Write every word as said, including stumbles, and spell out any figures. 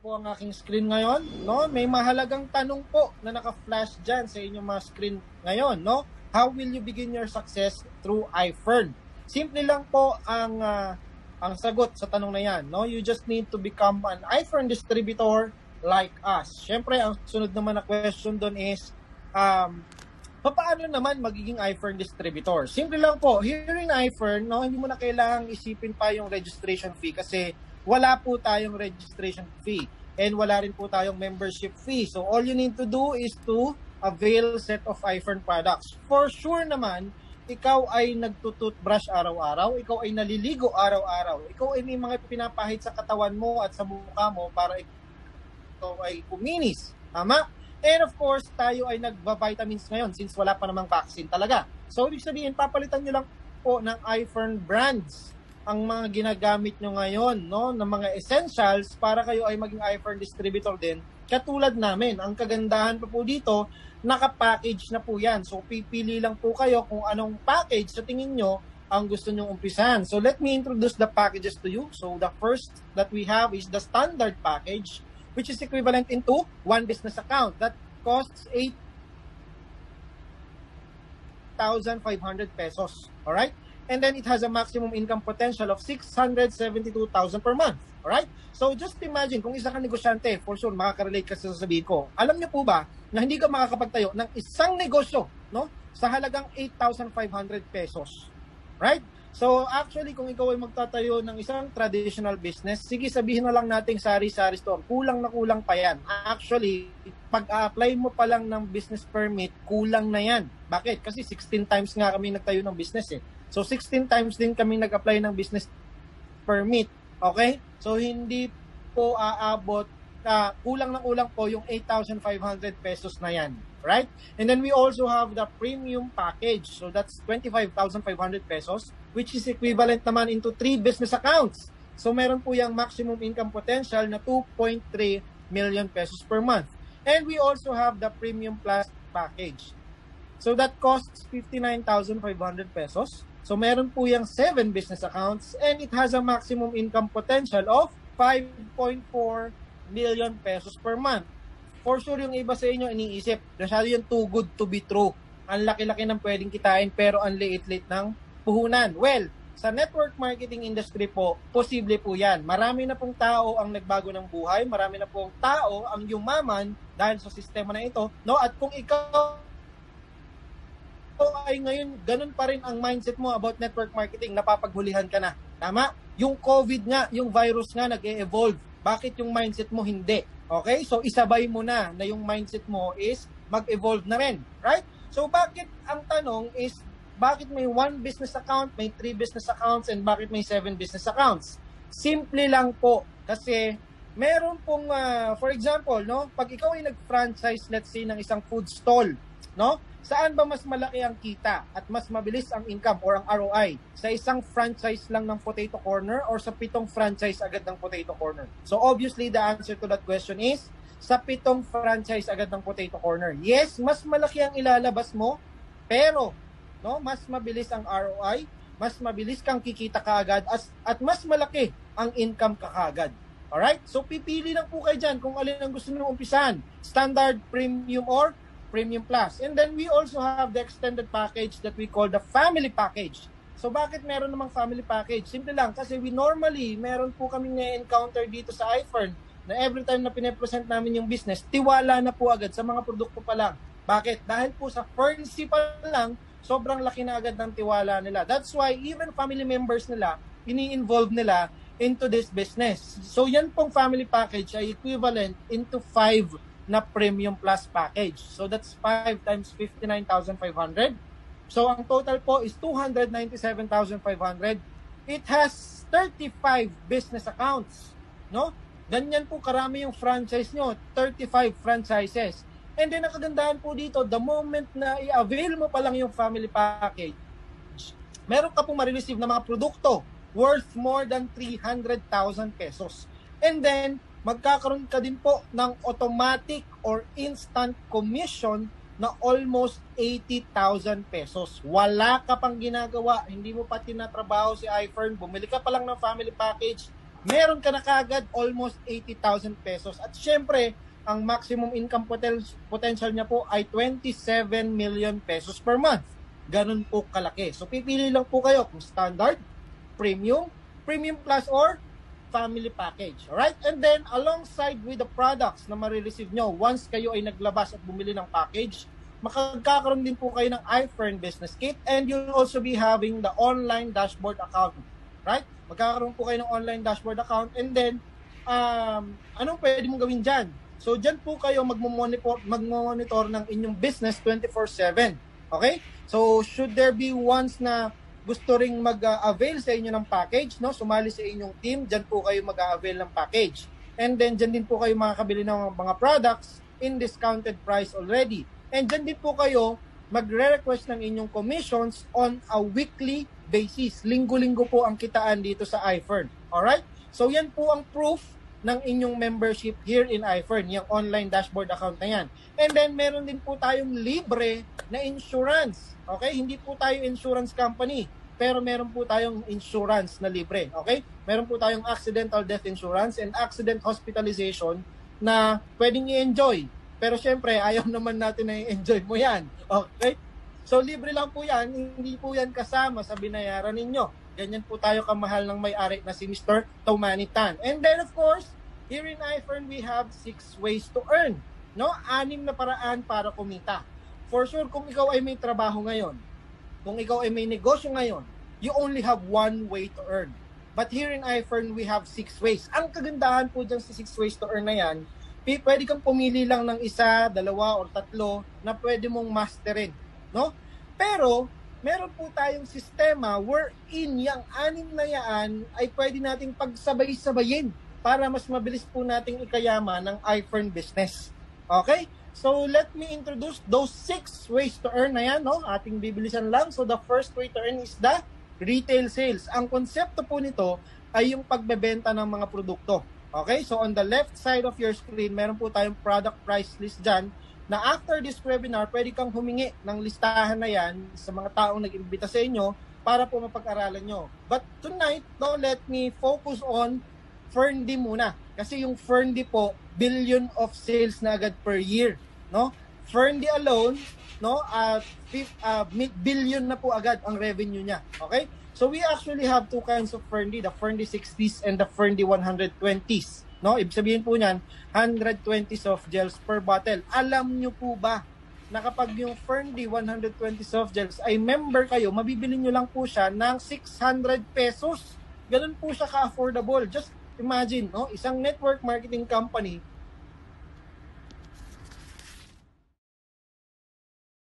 po ang aking screen ngayon, no? May mahalagang tanong po na naka-flash dyan sa inyong mga screen ngayon, no? How will you begin your success through iFern? Simple lang po ang uh, ang sagot sa tanong na yan, no? You just need to become an iFern distributor like us. Syempre, ang sunod naman na question doon is, um, paano naman magiging iFern distributor? Simple lang po, here in iFern, no, hindi mo na kailangang isipin pa yung registration fee kasi wala po tayong registration fee and wala rin po tayong membership fee. So all you need to do is to avail set of iFern products. For sure naman, ikaw ay nagtututbrush araw-araw, ikaw ay naliligo araw-araw, ikaw ay may mga pinapahid sa katawan mo at sa mukha mo para ikaw ay kuminis. Tama? And of course, tayo ay nagba-vitamins ngayon since wala pa namang vaccine talaga. So ibig sabihin, papalitan nyo lang po ng iFern brands ang mga ginagamit nyo ngayon, no, ng mga essentials para kayo ay maging iFern distributor din. Katulad namin, ang kagandahan pa po dito, naka-package na po yan. So pipili lang po kayo kung anong package sa tingin nyo ang gusto nyo umpisahan. So let me introduce the packages to you. So the first that we have is the standard package, which is equivalent into one business account. That costs eight thousand five hundred pesos. Alright? And then it has a maximum income potential of six hundred seventy-two thousand per month. Alright? So just imagine, kung isa kang negosyante, for sure, makaka-relate ka sa sasabihin ko. Alam niyo po ba na hindi ka makakapagtayo ng isang negosyo, no, sa halagang eight thousand five hundred pesos? Right? So actually, kung ikaw ay magtatayo ng isang traditional business, sige, sabihin na lang nating sari-sari store. Kulang na kulang pa yan. Actually, pag-apply mo pa lang ng business permit, kulang na yan. Bakit? Kasi sixteen times nga kami nagtayo ng business eh. So sixteen times din kami nag-apply ng business permit. Okay? So hindi po aabot, uh, kulang na kulang po yung eight thousand five hundred pesos na yan. Right? And then we also have the premium package. So that's twenty-five thousand five hundred pesos, which is equivalent naman into three business accounts. So meron po yung maximum income potential na two point three million pesos per month. And we also have the premium plus package. So that costs fifty-nine thousand five hundred pesos. So meron po yung seven business accounts and it has a maximum income potential of five point four million pesos per month. For sure yung iba sa inyo iniisip, masyado yung too good to be true. Ang laki-laki ng pwedeng kitain pero ang liit-liit ng puhunan. Well, sa network marketing industry po, posible po yan. Marami na pong tao ang nagbago ng buhay, marami na pong tao ang yumaman dahil sa sistema na ito. No? At kung ikaw ay ngayon, ganun pa rin ang mindset mo about network marketing, napapaghulihan ka na. Tama? Yung COVID nga, yung virus nga nag-e-evolve. Bakit yung mindset mo hindi? Okay? So, isabay mo na na yung mindset mo is mag-evolve na rin. Right? So, bakit ang tanong is, bakit may one business account, may three business accounts, and bakit may seven business accounts? Simple lang po. Kasi, meron pong, uh, for example, no, pag ikaw ay nag-franchise, let's say, ng isang food stall, no, saan ba mas malaki ang kita at mas mabilis ang income or ang R O I? Sa isang franchise lang ng Potato Corner or sa pitong franchise agad ng Potato Corner? So obviously, the answer to that question is sa pitong franchise agad ng Potato Corner. Yes, mas malaki ang ilalabas mo, pero no, mas mabilis ang R O I, mas mabilis kang kikita kaagad as, at mas malaki ang income ka kaagad. Alright? So pipili lang po kayo dyan kung alin ang gusto nyo umpisahan. Standard, premium, or Premium Plus. And then we also have the extended package that we call the family package. So bakit meron namang family package? Simple lang, kasi we normally, meron po kami na-encounter dito sa iFern na every time na pine-present namin yung business, tiwala na po agad sa mga produkto pa lang. Bakit? Dahil po sa Ferncy pa lang, sobrang laki na agad ng tiwala nila. That's why even family members nila, ini-involve nila into this business. So yan pong family package ay equivalent into five na Premium Plus package. So that's five times fifty-nine thousand five hundred. So ang total po is two hundred ninety-seven thousand five hundred. It has thirty-five business accounts, no? Ganyan po karami yung franchise nyo, thirty-five franchises. And then ang kagandahan po dito, the moment na i-avail mo pa lang yung family package, meron ka pong ma-receive na mga produkto worth more than three hundred thousand pesos. And then magkakaroon ka din po ng automatic or instant commission na almost eighty thousand pesos. Wala ka pang ginagawa, hindi mo pa tinatrabaho si iFern, bumili ka pa lang ng family package, meron ka na kagad almost eighty thousand pesos. At syempre, ang maximum income poten- potential niya po ay twenty-seven million pesos per month. Ganun po kalaki. So pipili lang po kayo kung standard, premium, premium plus, or family package. Alright? And then, alongside with the products na marireceive nyo, once kayo ay naglabas at bumili ng package, makakakaroon din po kayo ng iFern Business Kit, and you'll also be having the online dashboard account. Right? Magkakaroon po kayo ng online dashboard account, and then, um, anong pwede mong gawin dyan? So, dyan po kayo magmomonitor, magmomonitor ng inyong business twenty-four seven. Okay? So, should there be ones na gusto ring mag-avail sa inyo ng package, no? Sumali sa inyong team, dyan po kayo mag-avail ng package. And then, dyan din po kayo makakabili ng mga products in discounted price already. And dyan din po kayo magre-request ng inyong commissions on a weekly basis. Linggo-linggo po ang kitaan dito sa iFern. Alright? So, yan po ang proof ng inyong membership here in iFern, yung online dashboard account na yan. And then, meron din po tayong libre na insurance. Okay? Hindi po tayo insurance company, pero meron po tayong insurance na libre. Okay? Meron po tayong accidental death insurance and accident hospitalization na pwedeng i-enjoy. Pero syempre, ayaw naman natin na i-enjoy mo yan. Okay? So, libre lang po yan. Hindi po yan kasama sa binayaran ninyo. Ganyan po tayo kamahal ng may-ari na si Mister Tomani Tan. And then, of course, here in iFern, we have six ways to earn. No? Anim na paraan para kumita. For sure, kung ikaw ay may trabaho ngayon, kung ikaw ay may negosyo ngayon, you only have one way to earn. But here in iFern, we have six ways. Ang kagandahan po dyan sa six ways to earn na yan, pwede kang pumili lang ng isa, dalawa, or tatlo na pwede mong masterin. No? Pero, meron po tayong sistema wherein yung anim na yan ay pwede nating pagsabay-sabayin para mas mabilis po nating ikayaman ng iFern business. Okay? So, let me introduce those six ways to earn na yan, no? Ating bibilisan lang. So, the first way to earn is the retail sales. Ang konsepto po nito ay yung pagbebenta ng mga produkto. Okay? So, on the left side of your screen, meron po tayong product price list dyan na after this webinar, pwede kang humingi ng listahan na yan sa mga taong nag-imbita sa inyo para po mapag-aralan nyo. But tonight, no, let me focus on Ferndy muna. Kasi yung Ferndy po, billion of sales na agad per year. No? Ferndy alone, no, uh, uh, billion na po agad ang revenue niya. Okay? So we actually have two kinds of Ferndy, the Ferndy sixties and the Ferndy one twenties. No, ibig sabihin po niyan, one hundred twenty soft gels per bottle. Alam nyo po ba na kapag yung Ferndy one twenty soft gels ay member kayo, mabibili nyo lang po siya ng six hundred pesos. Ganun po siya ka-affordable. Just imagine, no, isang network marketing company